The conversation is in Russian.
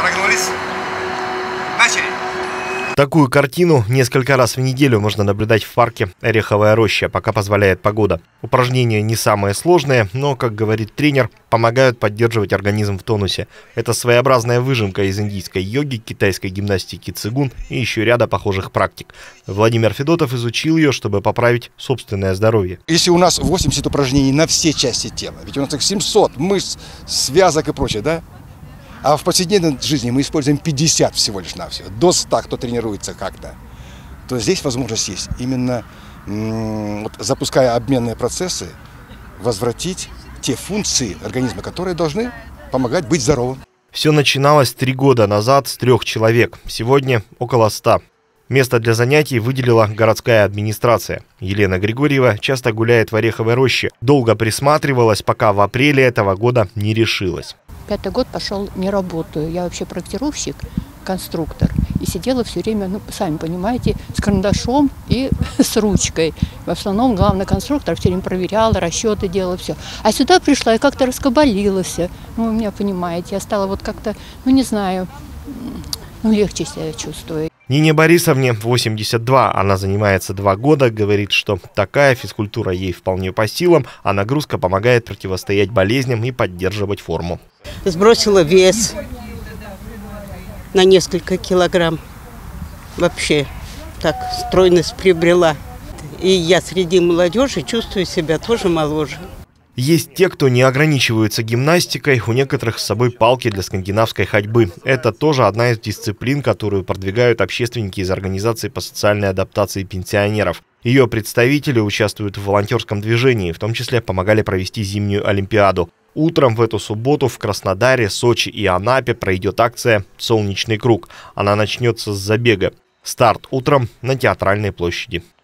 Прогнулись. Начали. Такую картину несколько раз в неделю можно наблюдать в парке «Ореховая роща», пока позволяет погода. Упражнения не самые сложные, но, как говорит тренер, помогают поддерживать организм в тонусе. Это своеобразная выжимка из индийской йоги, китайской гимнастики цигун и еще ряда похожих практик. Владимир Федотов изучил ее, чтобы поправить собственное здоровье. Если у нас 80 упражнений на все части тела, ведь у нас их 700 мышц, связок и прочее, да? А в повседневной жизни мы используем 50 всего лишь навсего, до 100, кто тренируется как-то. То здесь возможность есть именно, запуская обменные процессы, возвратить те функции организма, которые должны помогать быть здоровым. Все начиналось 3 года назад с 3 человек, сегодня около 100. Место для занятий выделила городская администрация. Елена Григорьева часто гуляет в Ореховой роще. Долго присматривалась, пока в апреле этого года не решилась. 5-й год пошел, не работаю. Я вообще проектировщик, конструктор. И сидела все время, сами понимаете, с карандашом и с ручкой. В основном главный конструктор все время проверяла, расчеты делала, все. А сюда пришла и как-то раскабалилась. Вы меня понимаете, я стала вот как-то, не знаю, легче себя чувствую. Нине Борисовне 82, она занимается 2 года, говорит, что такая физкультура ей вполне по силам, а нагрузка помогает противостоять болезням и поддерживать форму. Сбросила вес на несколько килограмм. Вообще так стройность приобрела. И я среди молодежи чувствую себя тоже моложе. Есть те, кто не ограничиваются гимнастикой, у некоторых с собой палки для скандинавской ходьбы. Это тоже одна из дисциплин, которую продвигают общественники из организации по социальной адаптации пенсионеров. Ее представители участвуют в волонтерском движении, в том числе помогали провести зимнюю Олимпиаду. Утром в эту субботу в Краснодаре, Сочи и Анапе пройдет акция «Солнечный круг». Она начнется с забега. Старт утром на Театральной площади.